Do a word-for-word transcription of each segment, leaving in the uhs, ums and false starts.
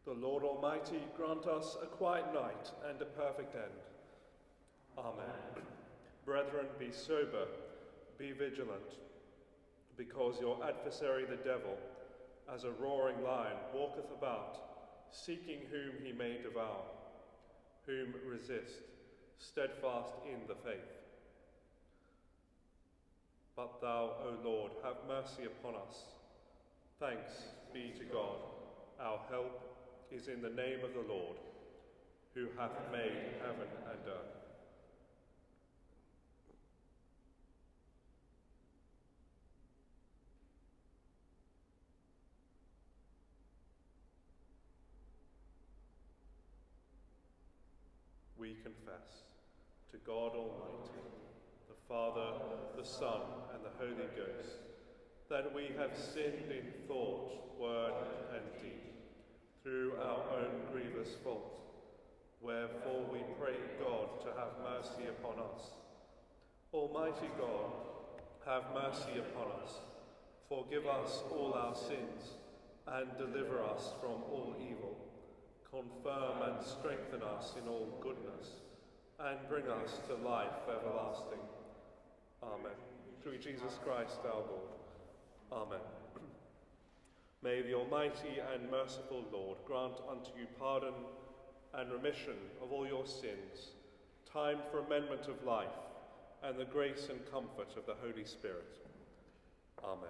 The Lord Almighty grant us a quiet night and a perfect end. Amen. Brethren, be sober, be vigilant, because your adversary the devil, as a roaring lion, walketh about, seeking whom he may devour. Whom resist, steadfast in the faith. But thou, O Lord, have mercy upon us. Thanks be to God. Our help is in the name of the Lord, who hath made heaven and earth. We confess to God Almighty, the Father, the Son, and the Holy Ghost, that we have sinned in thought, word, and deed, through our own grievous fault. Wherefore we pray God to have mercy upon us. Almighty God, have mercy upon us. Forgive us all our sins, and deliver us from all evil. Confirm and strengthen us in all goodness, and bring us to life everlasting. Amen. Through Jesus Christ our Lord. Amen. May the Almighty and merciful Lord grant unto you pardon and remission of all your sins, time for amendment of life, and the grace and comfort of the Holy Spirit. Amen.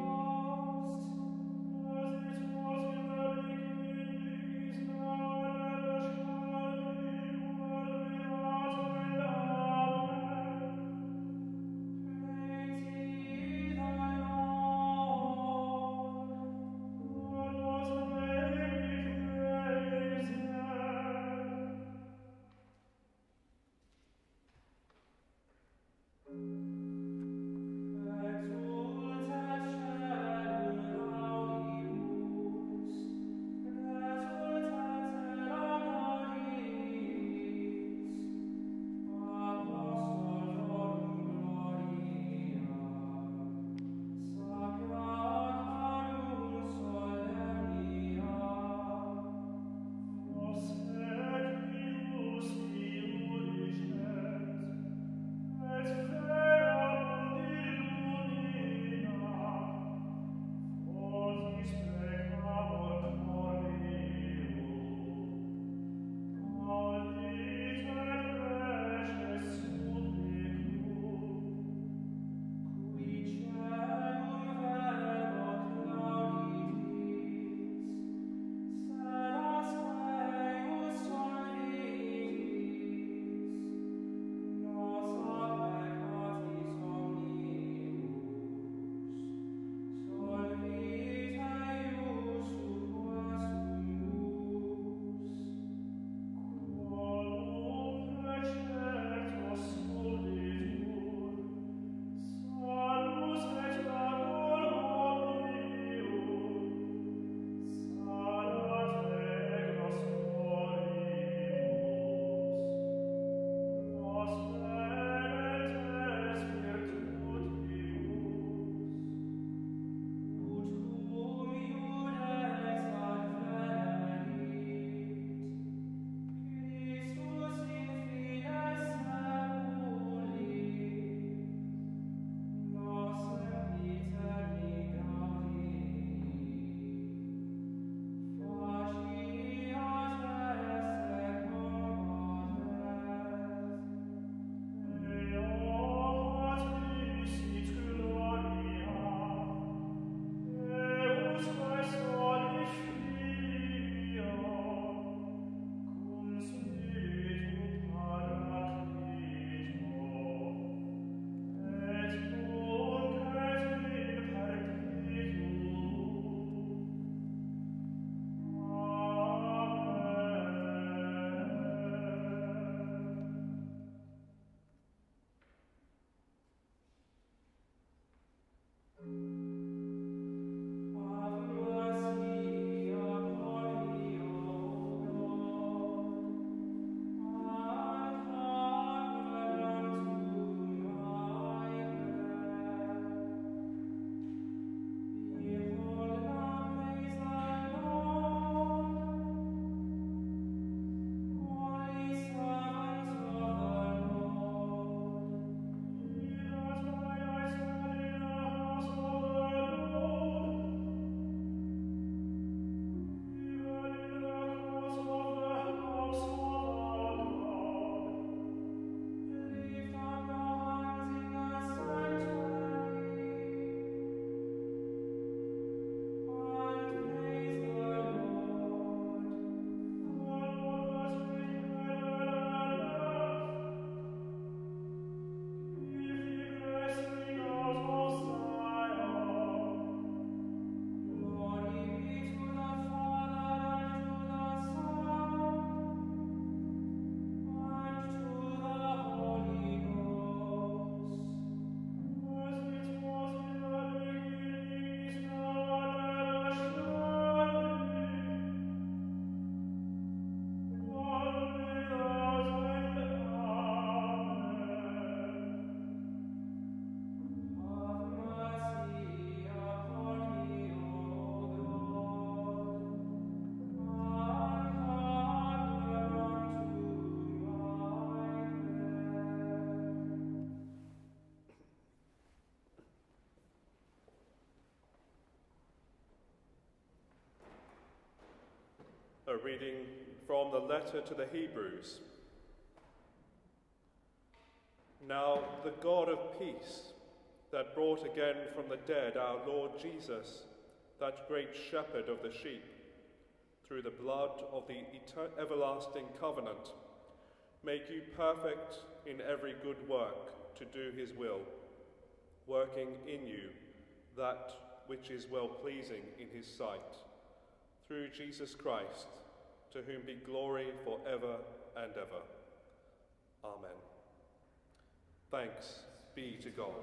As it was in the beginning, is now, and A reading from the letter to the Hebrews. Now the God of peace, that brought again from the dead our Lord Jesus, that great shepherd of the sheep, through the blood of the everlasting covenant, make you perfect in every good work to do his will, working in you that which is well-pleasing in his sight, through Jesus Christ, to whom be glory for ever and ever. Amen. Thanks be to God.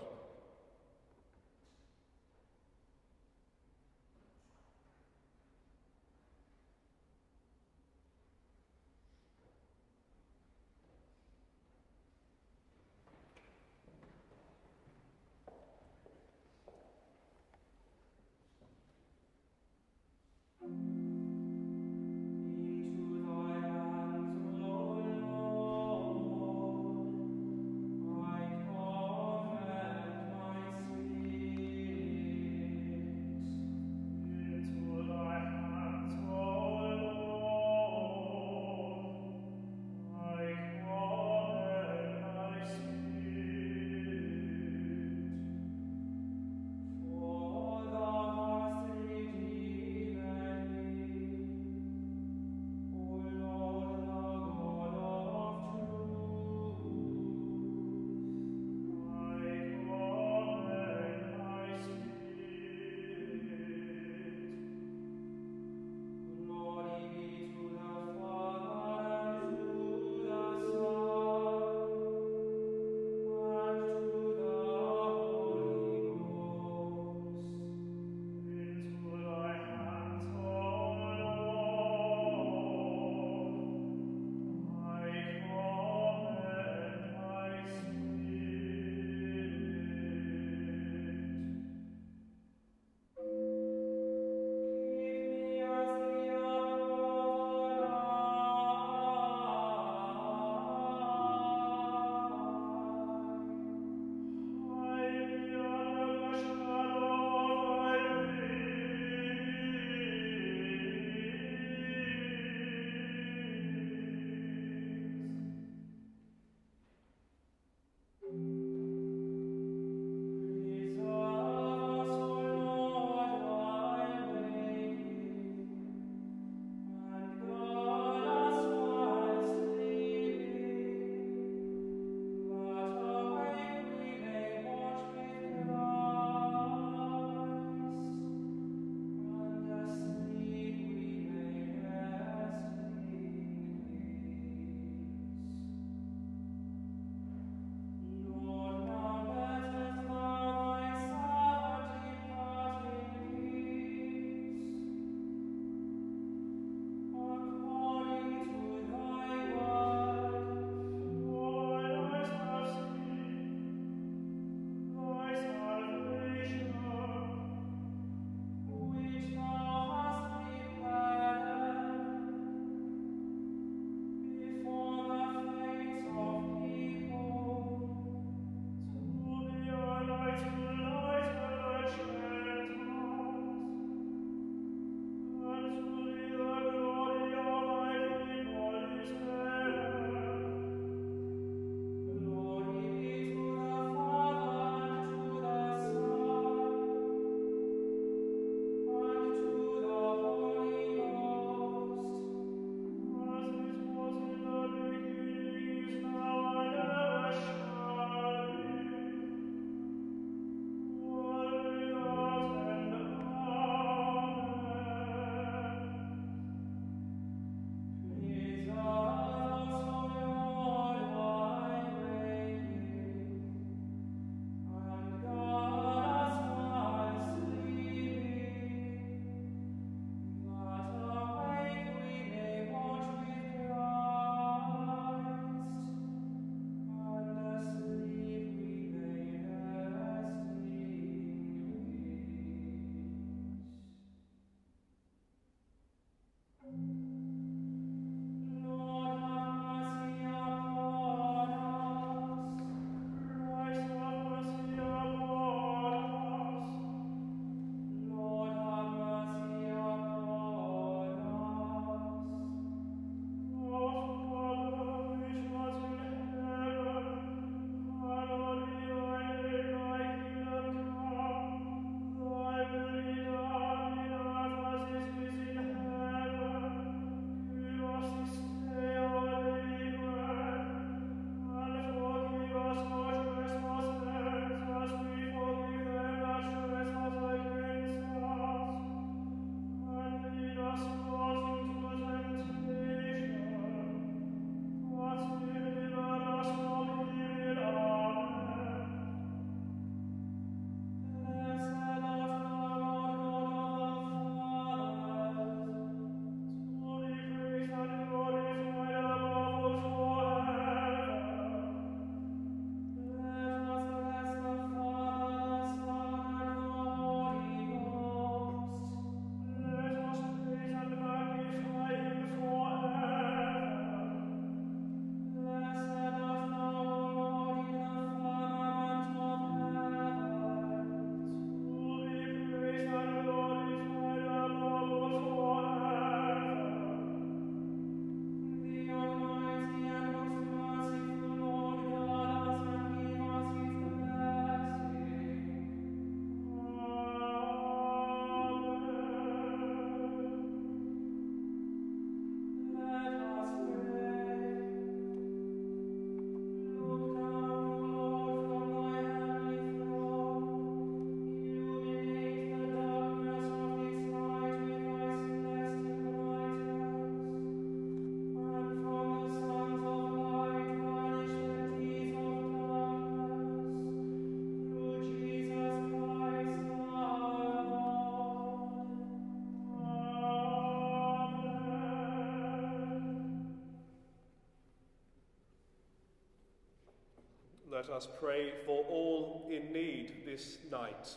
Let us pray for all in need this night.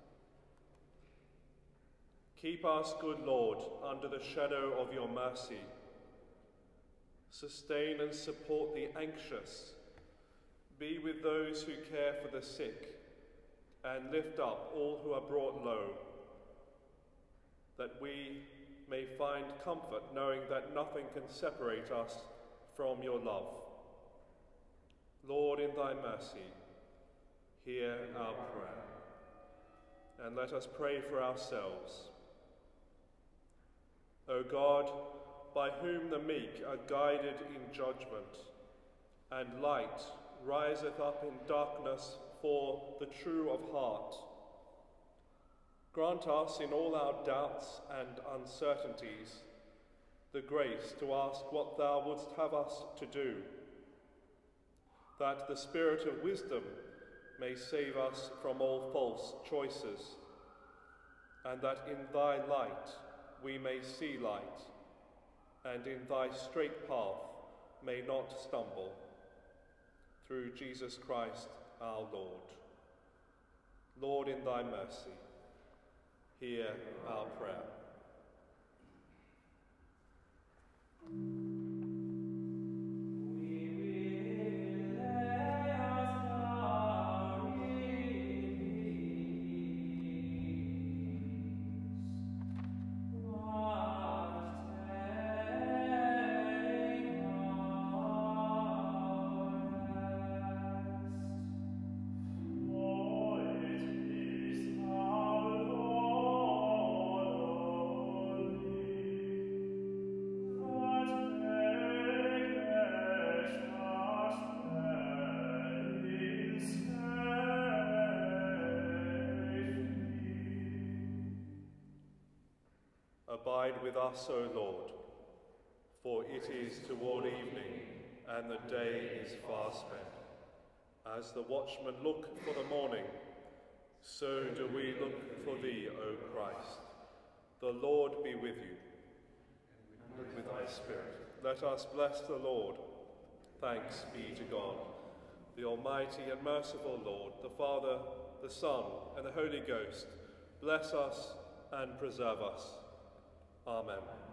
Keep us, good Lord, under the shadow of your mercy. Sustain and support the anxious. Be with those who care for the sick, and lift up all who are brought low, that we may find comfort knowing that nothing can separate us from your love. Lord, in thy mercy, hear our prayer. And let us pray for ourselves. O God, by whom the meek are guided in judgment, and light riseth up in darkness for the true of heart, grant us in all our doubts and uncertainties the grace to ask what thou wouldst have us to do, that the spirit of wisdom may save us from all false choices, and that in thy light we may see light, and in thy straight path may not stumble. Through Jesus Christ our Lord. Lord, in thy mercy, hear our prayer. Abide with us, O Lord, for it is toward evening, and the day is far spent. As the watchmen look for the morning, so do we look for thee, O Christ. The Lord be with you, and with thy spirit. Let us bless the Lord. Thanks be to God, the Almighty and merciful Lord, the Father, the Son, and the Holy Ghost. Bless us and preserve us. Amen.